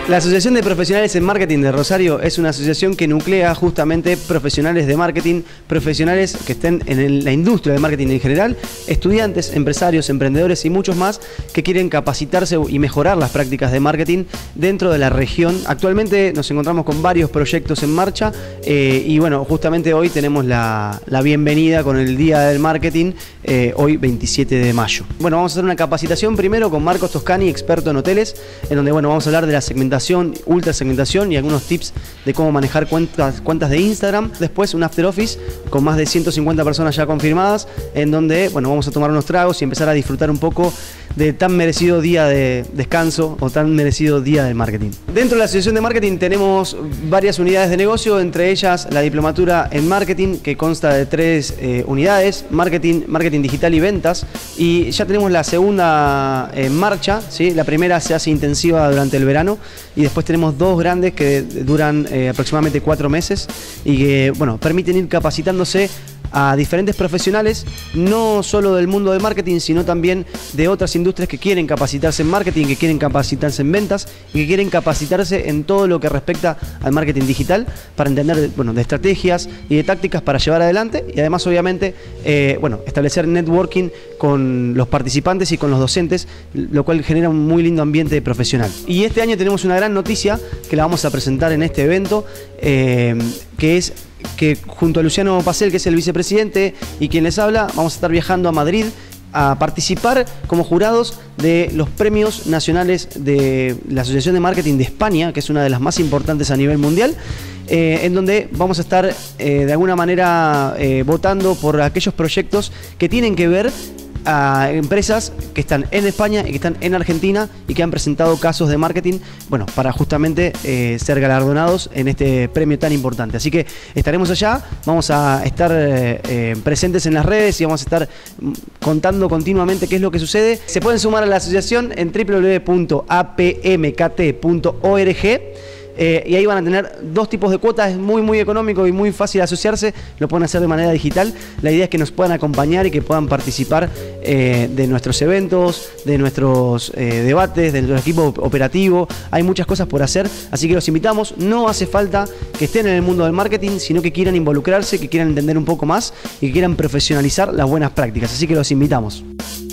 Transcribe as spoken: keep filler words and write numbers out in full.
La Asociación de Profesionales en Marketing de Rosario es una asociación que nuclea justamente profesionales de marketing, profesionales que estén en el, la industria del marketing en general, estudiantes, empresarios, emprendedores y muchos más que quieren capacitarse y mejorar las prácticas de marketing dentro de la región. Actualmente nos encontramos con varios proyectos en marcha eh, y bueno, justamente hoy tenemos la, la bienvenida con el Día del Marketing, eh, hoy veintisiete de mayo. Bueno, vamos a hacer una capacitación primero con Marcos Toscani, experto en hoteles, en donde bueno, vamos a hablar de la segmentación, ultra segmentación y algunos tips de cómo manejar cuentas, cuentas de Instagram. Después un after office con más de ciento cincuenta personas ya confirmadas, en donde bueno, vamos a tomar unos tragos y empezar a disfrutar un poco de tan merecido día de descanso o tan merecido día del marketing. Dentro de la Asociación de Marketing tenemos varias unidades de negocio, entre ellas la diplomatura en marketing, que consta de tres eh, unidades: marketing, marketing digital y ventas, y ya tenemos la segunda en marcha, ¿sí? La primera se hace intensiva durante el verano y después tenemos dos grandes que duran eh, aproximadamente cuatro meses y que bueno, permiten ir capacitándose a diferentes profesionales, no solo del mundo del marketing, sino también de otras industrias que quieren capacitarse en marketing, que quieren capacitarse en ventas y que quieren capacitarse en todo lo que respecta al marketing digital para entender bueno, de estrategias y de tácticas para llevar adelante y además obviamente eh, bueno, establecer networking con los participantes y con los docentes, lo cual genera un muy lindo ambiente profesional. Y este año tenemos una gran noticia que la vamos a presentar en este evento, eh, que es que junto a Luciano Pacel, que es el vicepresidente y quien les habla, vamos a estar viajando a Madrid a participar como jurados de los premios nacionales de la Asociación de Marketing de España, que es una de las más importantes a nivel mundial, eh, en donde vamos a estar eh, de alguna manera eh, votando por aquellos proyectos que tienen que ver a empresas que están en España y que están en Argentina y que han presentado casos de marketing, bueno, para justamente eh, ser galardonados en este premio tan importante. Así que estaremos allá, vamos a estar eh, eh, presentes en las redes y vamos a estar contando continuamente qué es lo que sucede. Se pueden sumar a la asociación en w w w punto a p m k t punto org. Eh, y ahí van a tener dos tipos de cuotas, es muy muy económico y muy fácil de asociarse, lo pueden hacer de manera digital. La idea es que nos puedan acompañar y que puedan participar eh, de nuestros eventos, de nuestros eh, debates, de nuestro equipo operativo. Hay muchas cosas por hacer, así que los invitamos. No hace falta que estén en el mundo del marketing, sino que quieran involucrarse, que quieran entender un poco más y que quieran profesionalizar las buenas prácticas, así que los invitamos.